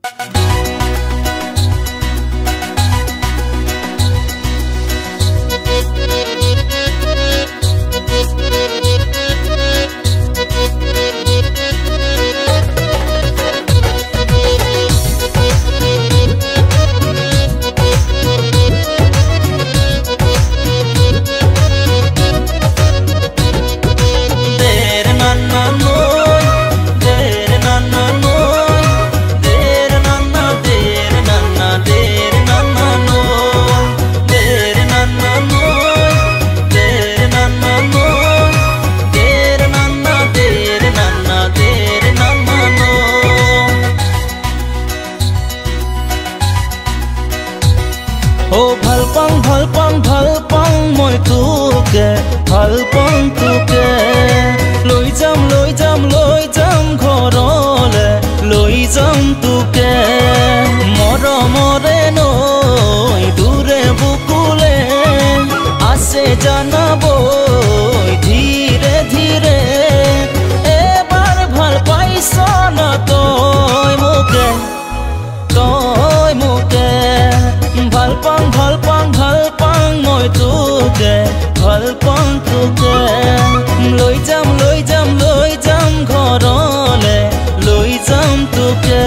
ভাল পাং মই তোকে ভাল পাং তোকে লৈ যাম ঘৰলে লৈ যাম তোকে মৰমৰে নৈ দূৰে বুকুলে আছে জানাব ধীৰে ধীৰে এবাৰ ভাল পাইছ না তই মোকে ভাল পাং মই তোকে ভাল পাং তোকে লৈ যাম ঘৰলে লৈ যাম তোকে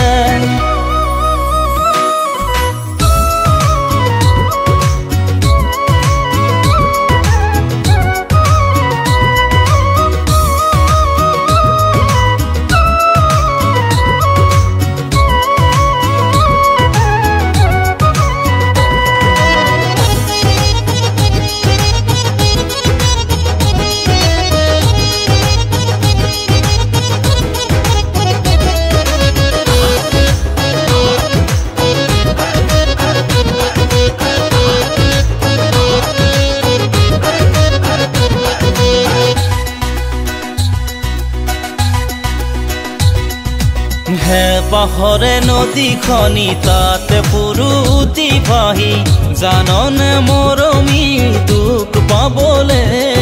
হে বাহৰে নদীখনি তাতে পুৰুতি ভাহি জাননে মৰমি দুখ পাবলে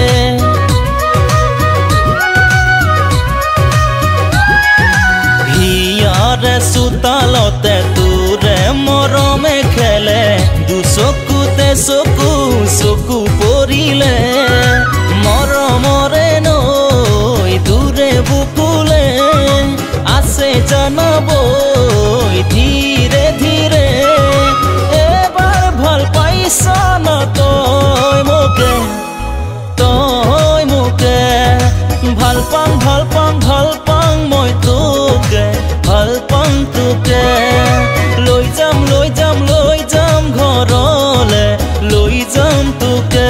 হিয়াৰে চোতালতে তোৰে মৰমে খেলে দুচকুতে চকু পৰিলে মৰমৰে নৈ দূৰে বুকুলে আছে জানাব ধীৰে ধীৰে এবাৰ ভাল পাইছ না তই মোকে ভাল পাং মই তোকে ভাল পাং তোকে লৈ যাম ঘৰলে লৈ যাম তোকে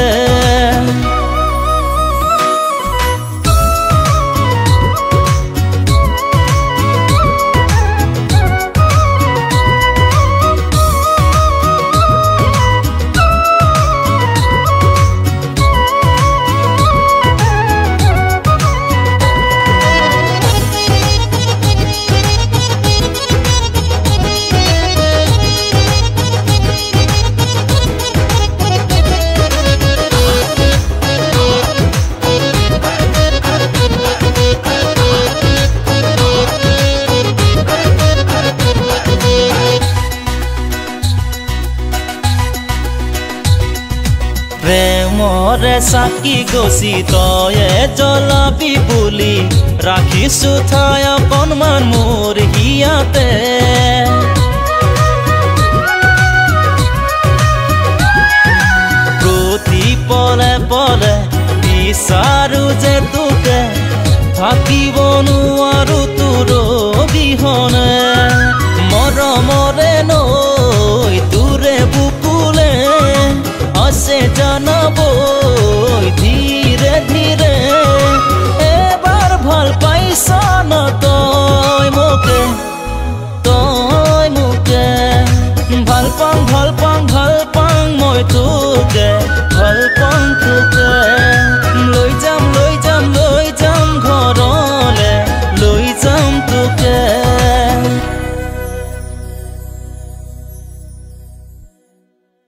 প্ৰেমৰে চাকি গছি তয়ে জ্বলাবি বুলি ৰাখিছো ঠাই অকণমান মোৰ হিয়াতে প্ৰতি পলে পলে বিচাৰো যে তোকে থাকিব নোৱাৰো